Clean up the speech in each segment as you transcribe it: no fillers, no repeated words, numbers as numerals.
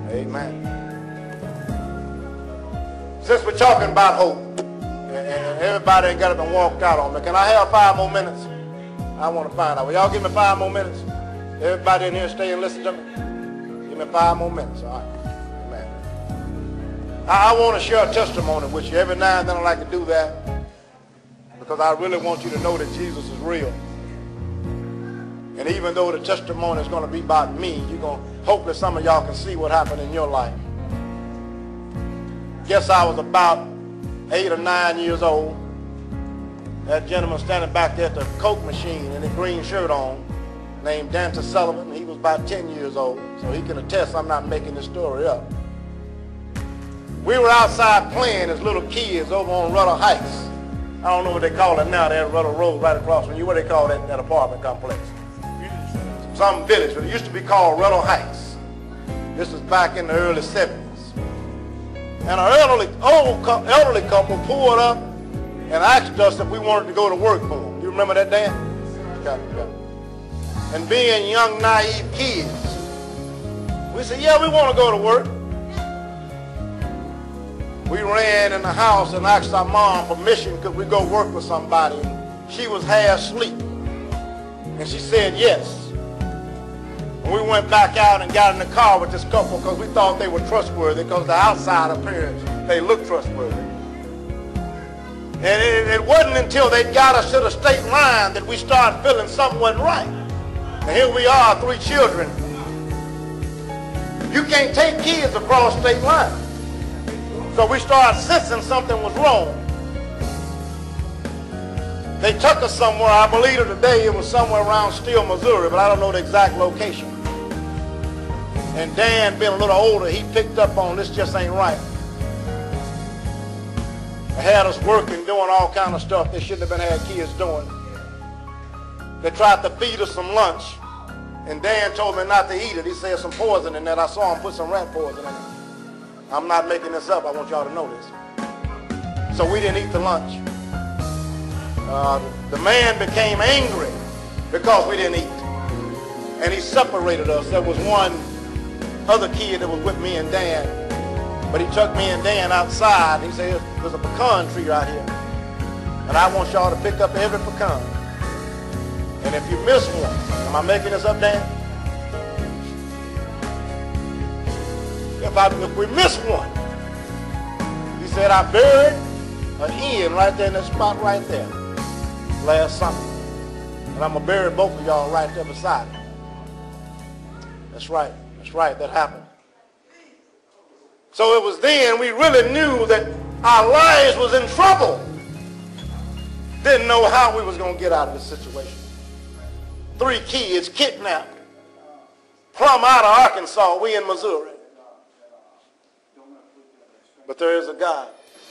Amen. Since we're talking about hope, and everybody ain't got up and walked out on me, can I have 5 more minutes? I want to find out. Will y'all give me 5 more minutes? Everybody in here stay and listen to me? Give me 5 more minutes, all right? Amen. I want to share a testimony with you. Every now and then I like to do that because I really want you to know that Jesus is real. And even though the testimony is going to be about me, you're going to hope that some of y'all can see what happened in your life. Guess I was about 8 or 9 years old. That gentleman standing back there at the Coke machine in a green shirt on, named Dante Sullivan. He was about 10 years old, so he can attest I'm not making this story up. We were outside playing as little kids over on Rudder Heights. I don't know what they call it now. They're at Rudder Road right across from you. What do they call that apartment complex? Some village, but it used to be called Rudder Heights. This was back in the early 70s. And an elderly couple pulled up and asked us if we wanted to go to work for them. You remember that, Dan? Yeah. And being young, naive kids, we said, yeah, we want to go to work. We ran in the house and asked our mom permission, could we go work with somebody? And she was half asleep. And she said yes. And we went back out and got in the car with this couple because we thought they were trustworthy because the outside appearance, they looked trustworthy. And it wasn't until they got us to the state line that we started feeling something wasn't right. And here we are, 3 children. You can't take kids across state line. So we started sensing something was wrong. They took us somewhere, I believe today it was somewhere around Steele, Missouri, but I don't know the exact location. And Dan, being a little older, he picked up on this just ain't right. They had us working, doing all kind of stuff they shouldn't have been had kids doing. They tried to feed us some lunch, and Dan told me not to eat it. He said some poison in that. I saw him put some rat poison in it. I'm not making this up. I want y'all to know this. So we didn't eat the lunch. The man became angry because we didn't eat. And he separated us. There was one other kid that was with me and Dan. But he took me and Dan outside. He said, there's a pecan tree right here. And I want y'all to pick up every pecan. And if you miss one, am I making this up, Dan? If we miss one, he said, I buried an end right there in that spot right there last summer. And I'm going to bury both of y'all right there beside me. That's right. That's right. That happened. So it was then we really knew that our lives was in trouble. Didn't know how we was going to get out of this situation. 3 kids kidnapped. Plumb out of Arkansas, we in Missouri. But there is a God.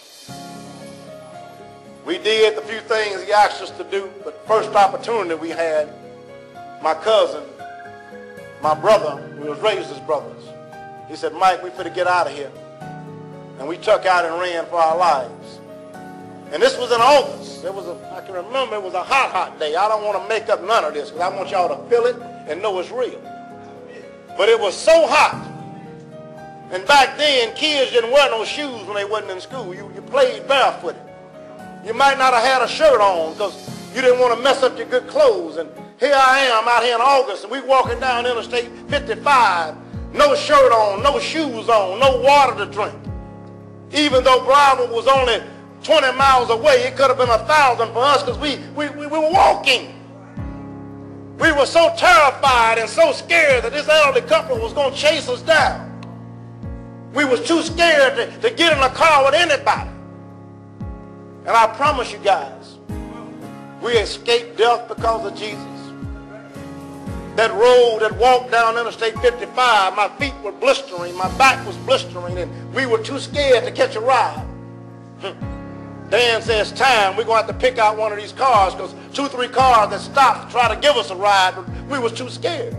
We did the few things he asked us to do, but first opportunity we had, my cousin, my brother, we was raised as brothers. He said, Mike, we finna get out of here. And we took out and ran for our lives. And this was in August. I can remember it was a hot, hot day. I don't want to make up none of this because I want y'all to feel it and know it's real. But it was so hot. And back then, kids didn't wear no shoes when they wasn't in school. You played barefooted. You might not have had a shirt on because you didn't want to mess up your good clothes. And here I am out here in August, and we walking down Interstate 55, no shirt on, no shoes on, no water to drink. Even though Broward was only 20 miles away, it could have been 1,000 for us because we were walking. We were so terrified and so scared that this elderly couple was going to chase us down. We was too scared to get in a car with anybody. And I promise you guys, we escaped death because of Jesus. That road that walked down Interstate 55, my feet were blistering, my back was blistering, and we were too scared to catch a ride. Dan says, time, we're going to have to pick out one of these cars because 2, 3 cars that stopped to try to give us a ride, but we was too scared.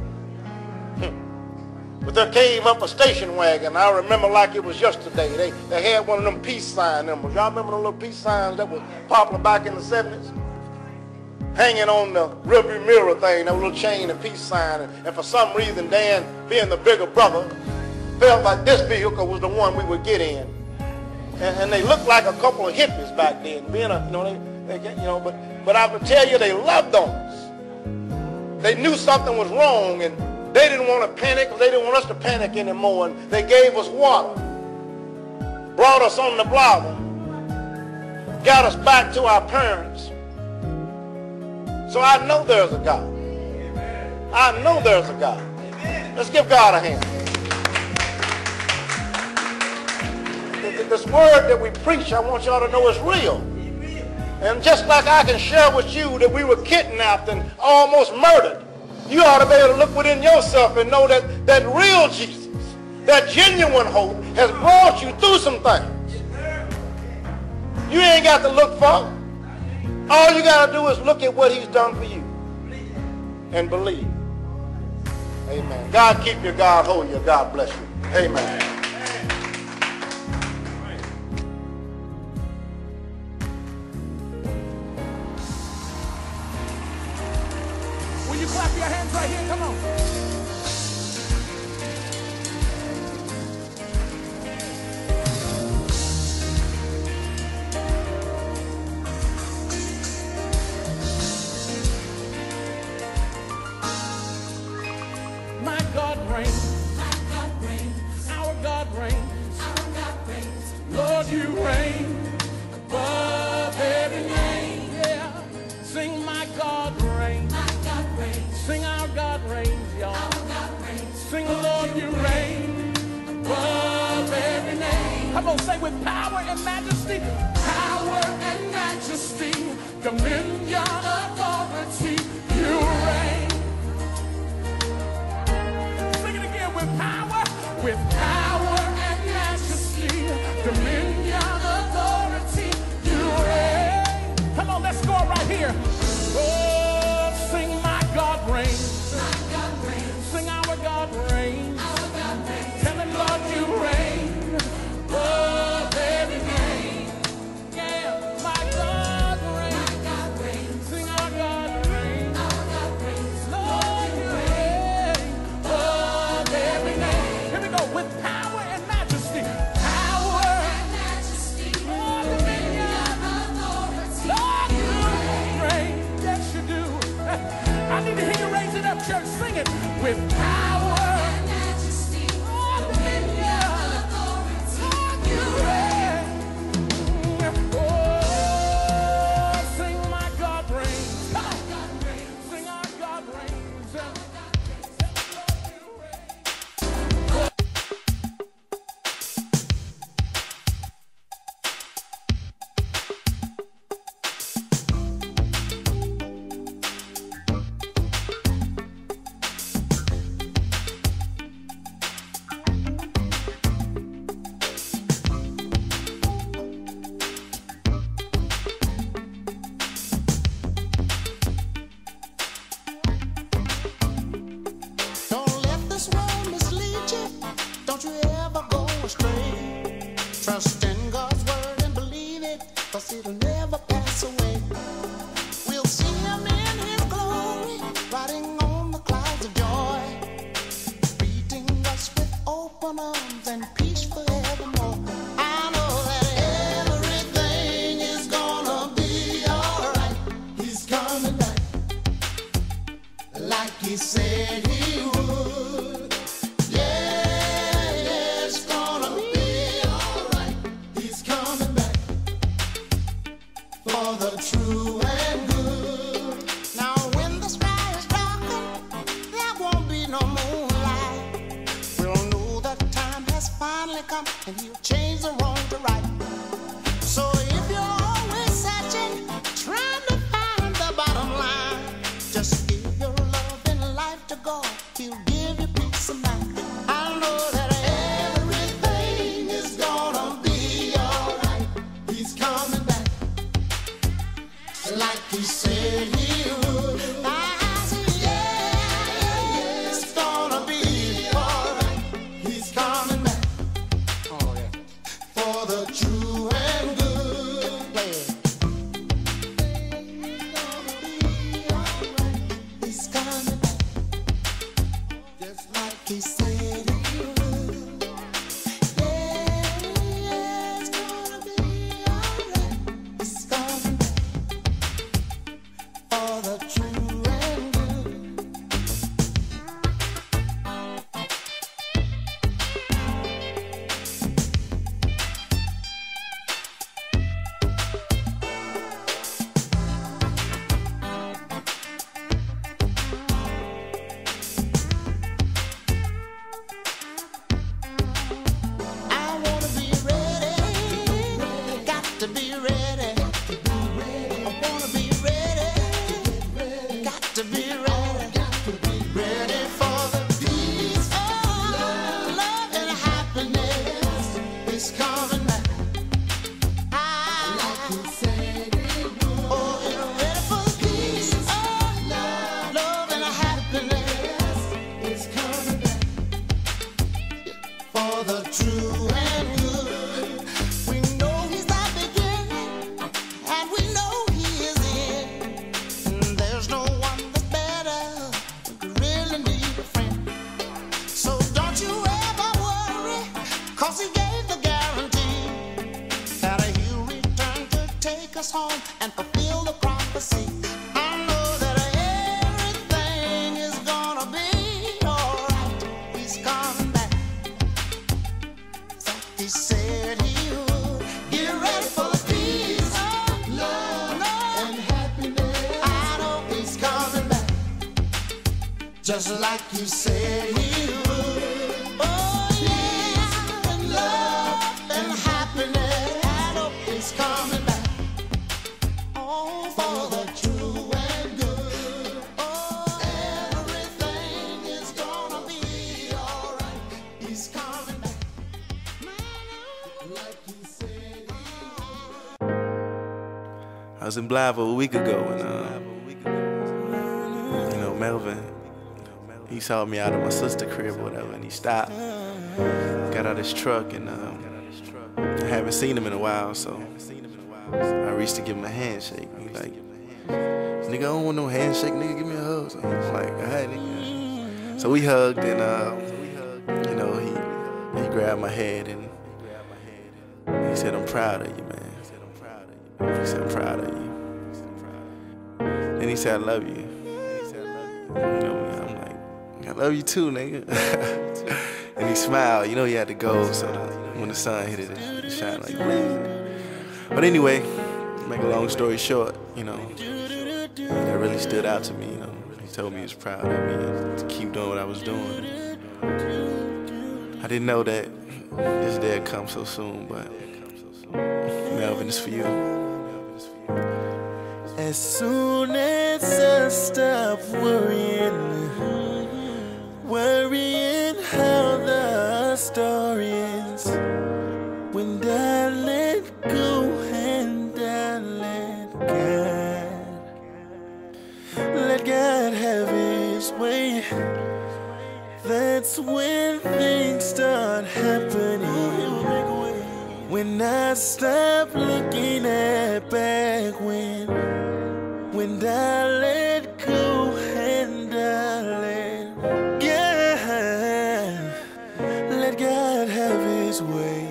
But there came up a station wagon. I remember like it was yesterday. They had one of them peace sign numbers. Y'all remember the little peace signs that were popular back in the 70s? Hanging on the rearview mirror thing, that little chain and peace sign. And for some reason, Dan, being the bigger brother, felt like this vehicle was the one we would get in. And they looked like a couple of hippies back then. Being a, but I would tell you they loved on us. They knew something was wrong, and they didn't want to panic. They didn't want us to panic anymore, and they gave us water, brought us on the bladder, got us back to our parents. So I know there's a God. I know there's a God. Let's give God a hand. This word that we preach, I want y'all to know is real. And just like I can share with you that we were kidnapped and almost murdered, you ought to be able to look within yourself and know that that real Jesus, that genuine hope, has brought you through some things. You ain't got to look far. All you got to do is look at what he's done for you and believe. Amen. God keep you, God hold you, God bless you. Amen. Will you clap your hands right here? Come on. My God reigns. My God reigns. Our God reigns. Our God reigns. Lord, you reign above every name. Yeah. Sing my God reigns. My God reigns. Sing our God reigns, y'all. Our God reigns. Sing Lord, you reign above every name. Come on, say with power and majesty. Power and majesty. Dominion, authority. You reign. With power and majesty, dominion, authority, you reign. Come on, let's go right here. Oh, sing my God reigns. My God reigns. Sing our God reigns. Our God reigns. Tell him, Lord, you reign. Oh, every name. Yeah, my God reigns. My God reigns. Sing our God reigns. Our God reigns. Lord, you reign. Oh, every name. With power and majesty. Power and majesty. Dominion, authority. Lord, you reign. Yes, you do. I need to hear you raise it up, church. Sing it. With power and majesty. Dominion, authority. Lord, you reign. Oh, sing my God reigns. Come on. Sing our God reigns. Trust in God's word and believe it, 'cause it'll never pass away. We'll see him in his glory, riding on the clouds of joy, greeting us with open arms and peace forevermore. I know that everything is gonna be alright. He's coming back like he said he would. Yeah, it's gonna be alright. He's coming back for the true and good. Now when the sky is darkened, there won't be no moonlight. We'll know that time has finally come, and he'll change the wrong to right. So if you're always searching, trying to find the bottom line, just give your love and life to God. He'll give you peace of mind. I know that everything is gonna be alright. He's coming back like he said he would. I say, yeah, it's gonna be alright. He's coming back for the true and good. He's coming back just like he said he would. for the true and good. We know he's the beginning, and we know he is the end. And there's no one that's better. We really need a friend. So don't you ever worry, 'cause he gave the guarantee that he'll return to take us home and fulfill the prophecy. I know that everything is gonna be alright. He's coming back. So he said he would. Get ready for the peace, love, and happiness. I know he's coming back, just like he said he would. Oh yeah, and love and happiness. I know he's coming back. Oh, for the true and good. Oh, everything is gonna be alright. He's coming back, like he said he would. I was in Blythe a week ago, and Melvin, he saw me out of my sister's crib or whatever, and he stopped, got out his truck, and I haven't seen him in a while, so I reached to give him a handshake. He like, nigga, I don't want no handshake, nigga, give me a hug. So I was like, all right, nigga. So we hugged, and he grabbed my head, and he said, I'm proud of you, man. He said, I'm proud of you. Then he said, I love you. I'm like, I love you too, nigga. And he smiled. You know he had to go, so when the sun hit it, it shined like blazing. But anyway, make a long story short, that really stood out to me. He told me he was proud of me and to keep doing what I was doing. I didn't know that this day would come so soon, but Melvin, it's for you. As soon as I stop worrying how the story ends, when I let go and I let God have his way, that's when things start happening. When I stop looking at back when I let go and I let God have his way.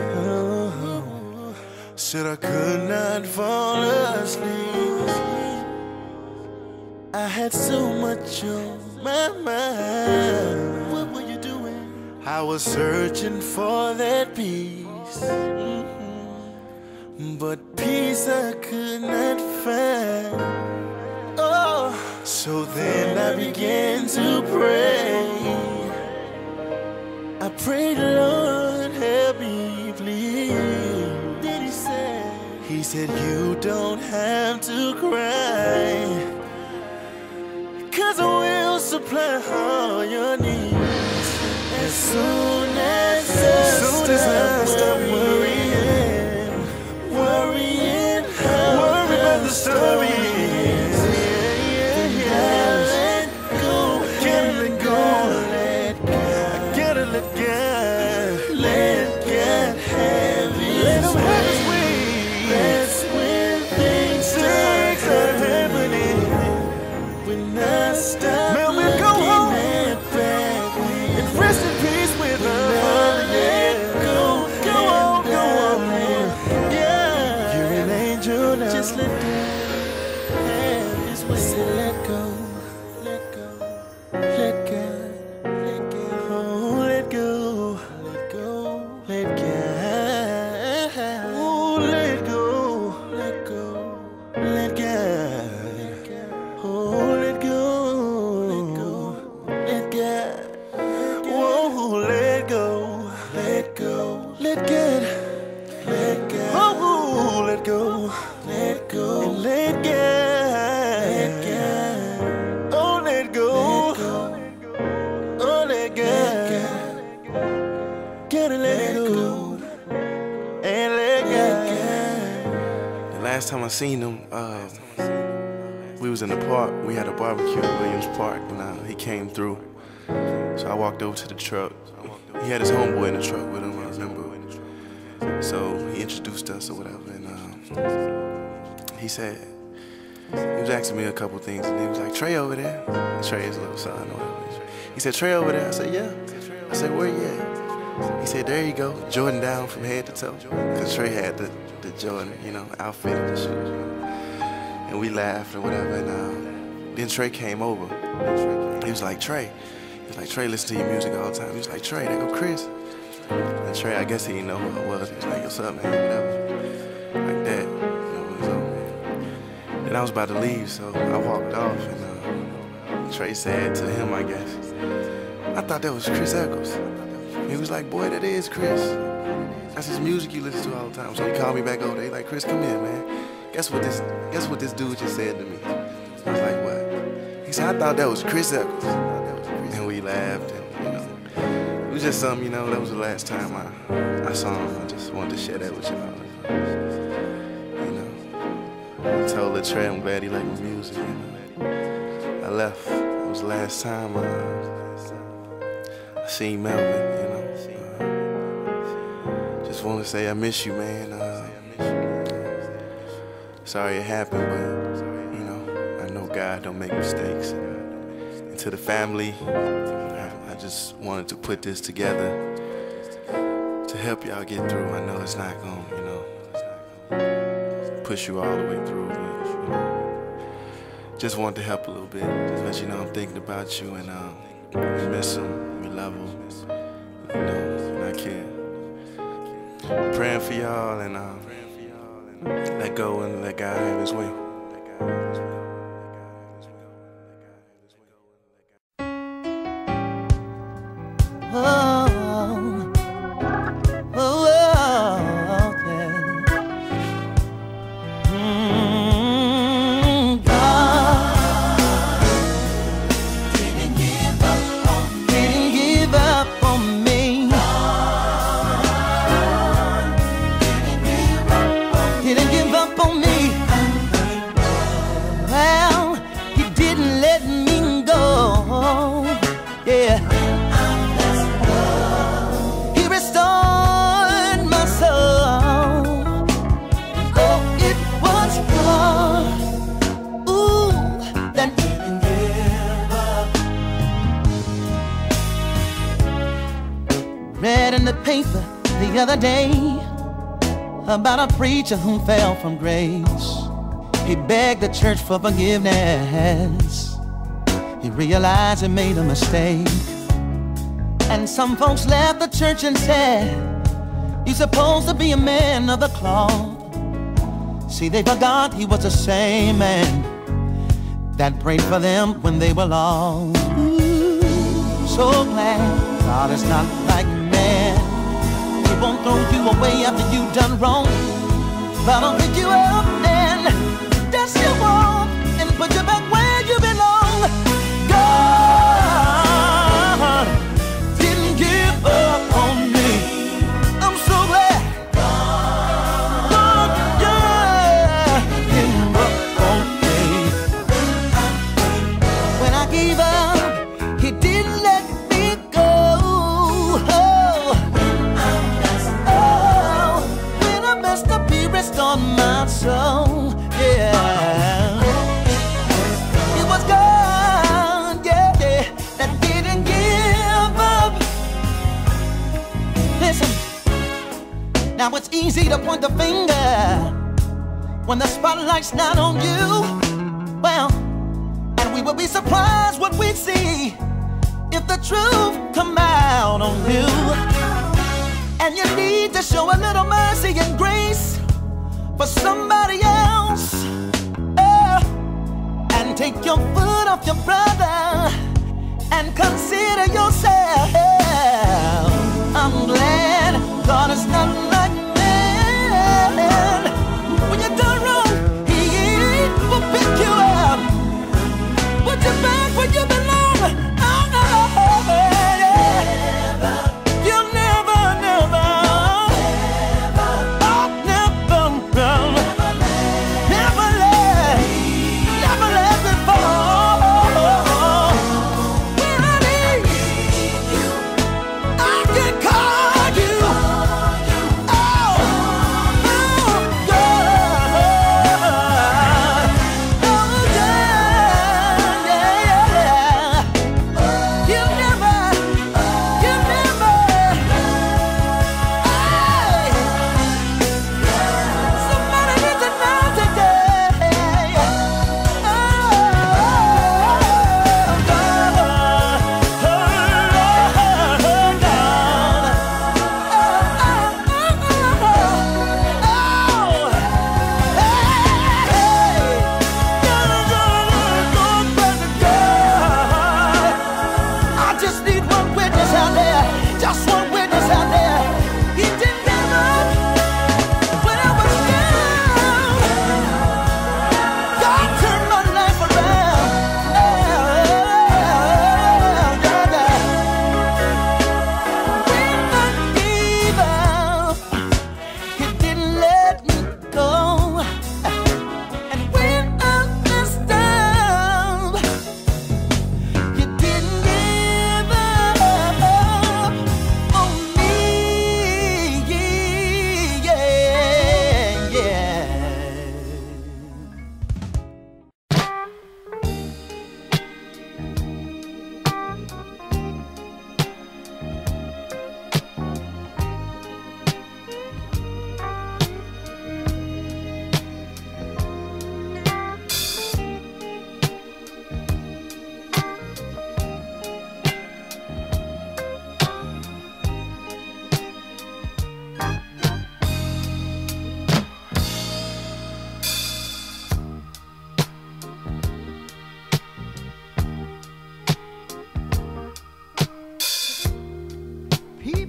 Said I could not fall asleep. I had so much on my mind. What were you doing? I was searching for that peace, but peace I could not find. Oh, so then I began to pray. I prayed, Lord, help me, please. Then he said, you don't have to cry, 'cause I will supply all your needs. As soon as I stop worrying about the story. Just let go, let go, let go, let go, let go, oh, let go, let go, let go, oh, let go, let go, let go, oh, let go, let go, let go, oh, let go, let go, let go, let go, oh, let go. Let go, and let go, oh let go, oh let go, gotta let go, and let go. The last time I seen him, we was in the park. We had a barbecue at Williams Park, and he came through. So I walked over to the truck. He had his homeboy in the truck with him, I remember. So he introduced us or whatever, and he said, he was asking me a couple things, and he was like, Trey over there. Trey is a little son or whatever. He said, Trey over there. I said, yeah. I said, where you at? He said, there you go, Jordan down from head to toe. Because Trey had the Jordan, you know, outfit and shoes. And we laughed or whatever, and then Trey came over. He was like, Trey. He was like, Trey, listen to your music all the time. He was like, Trey, there go Chris. And Trey, I guess he didn't know who I was. He was like, what's up, man, whatever. Like that, you know, so. And I was about to leave, so I walked off, and Trey said to him, I guess, I thought that was Chris Eccles. He was like, boy, that is Chris. That's his music you listen to all the time. So he called me back over there. He's like, Chris, come here, man. Guess what this dude just said to me? I was like, what? He said, I thought that was Chris Eccles. And we laughed, and you know, it was just something, you know, that was the last time I saw him. I just wanted to share that with y'all. You know, I told Trey I'm glad he liked my music. You know. I left. It was the last time I seen Melvin, you know. Just want to say I miss you, man. Sorry it happened, but, you know, I know God don't make mistakes. And to the family, I just wanted to put this together to help y'all get through. I know it's not going to, you know, push you all the way through, but, you know, just wanted to help a little bit. Just let you know I'm thinking about you, and we miss him, we love him, you know, and I care. I'm praying for y'all, and let go and let God have his way. The other day about a preacher who fell from grace. He begged the church for forgiveness. He realized he made a mistake. And some folks left the church and said, you're supposed to be a man of the cloth. See, they forgot he was the same man that prayed for them when they were lost. So glad God is not like man. He won't throw you away after you've done wrong, but I'll pick you up and dust you off and put you back where you belong. God didn't give up on me. I'm so glad. God, yeah, didn't give up on me. When I gave up, he didn't let me go. Rest on my soul, yeah. It was God, yeah, that didn't give up. Listen, now it's easy to point the finger when the spotlight's not on you. Well, and we would be surprised what we'd see if the truth come out on you. And you need to show a little mercy and grace for somebody else, and take your foot off your brother and consider yourself. I'm glad God is not like man. When you're done wrong, he will pick you up, put you back where you belong.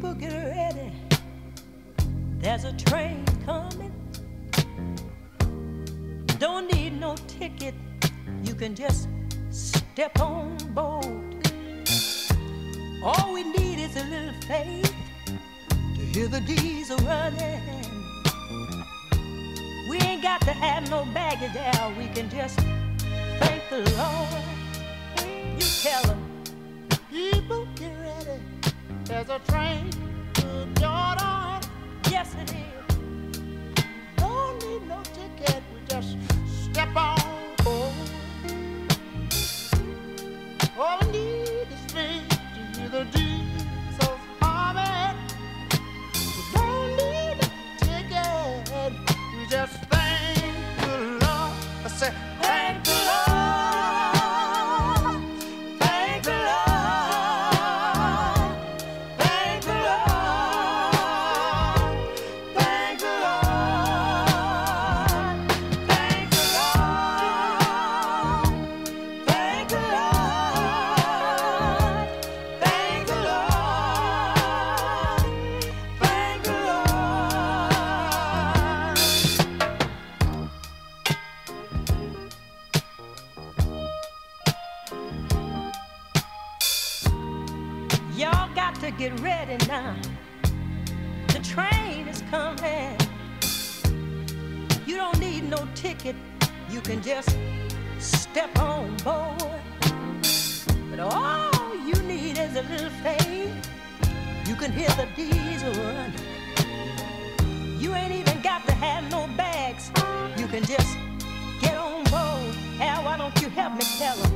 People get ready. There's a train coming. Don't need no ticket. You can just step on board. All we need is a little faith to hear the diesel running. We ain't got to have no baggage there. We can just thank the Lord. You tell them, People get ready. There's a train to Jordan. yes it is. Don't need no ticket. We just step on board. All we need is faith to hear the diesel humming. We don't need a ticket. We just thank the Lord. I say, thank the Lord. Thank the Lord. Thank the Lord. Thank the Lord. Thank the Lord. Thank the Lord. Thank the Lord. Thank the Y'all got to get ready now. The train is coming. You don't need no ticket. You can just step on board. But all you need is a little faith. You can hear the diesel run. You ain't even got to have no bags. You can just get on board. Al, why don't you help me tell 'em?